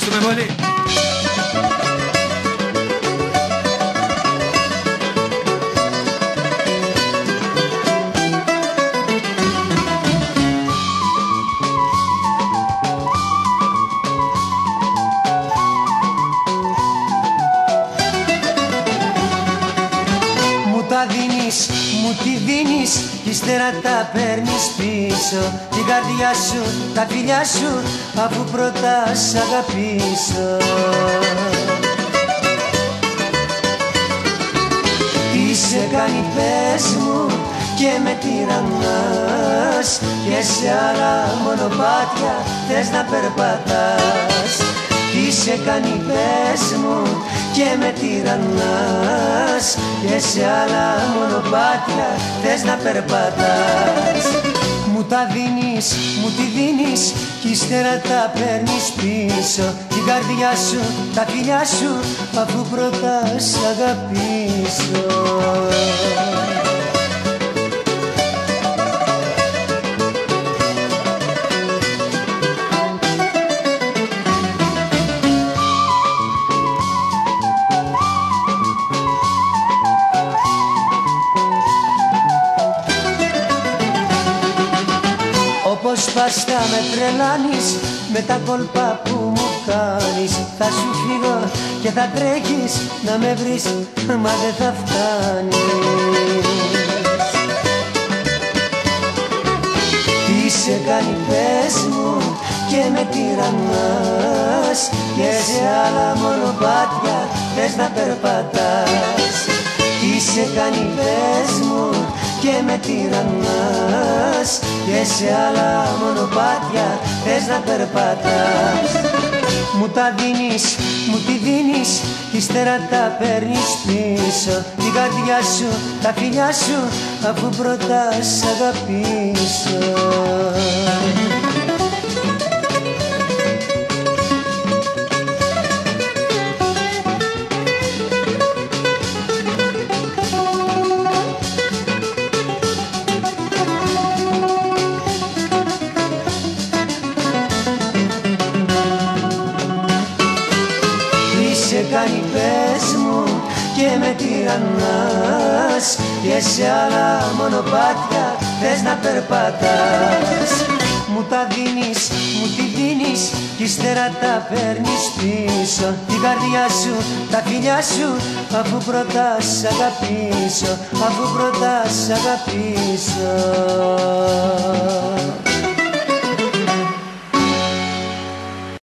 Ευχαριστούμε πολύ. Μου τη δίνεις κι ύστερα τα παίρνεις πίσω. Την καρδιά σου, τα φιλιά σου, αφού πρώτα σ' αγαπήσω. Τι σε κάνει πες μου και με τυραννάς, και σε άλλα μονοπάτια θες να περπατάς. Τι σε κάνει πες μου και με τυραννάς, και σε άλλα μονοπάτια θες να περπατάς. Μου τα δίνεις, μου τη δίνεις κι ύστερα τα παίρνεις πίσω. Την καρδιά σου, τα φιλιά σου, αφού πρώτα σ' αγαπήσω. Όπως πας με τρελάνεις με τα κόλπα που μου κάνεις. Θα σου φύγω και θα τρέχεις να με βρεις, μα δεν θα φτάνεις. Τι σε κάνει πες μου και με τυραννάς, και σε άλλα μονοπάτια θες να περπατάς. Τι σε κάνει πες μου και με τυραννάς, και σε άλλα μονοπάτια θες να περπατάς. Μου τα δίνεις, μου τη δίνεις, ύστερα τα παίρνεις πίσω. Την καρδιά σου, τα φιλιά σου, αφού πρώτα σ' αγαπήσω. Κάνει πες μου και με τυραννάς, και σε άλλα μονοπάτια θες να περπατάς. Μου τα δίνεις, μου τη δίνεις κι ύστερα τα παίρνεις πίσω. Την καρδιά σου, τα φιλιά σου, αφού πρώτα σ' αγαπήσω, αφού πρώτα σ' αγαπήσω.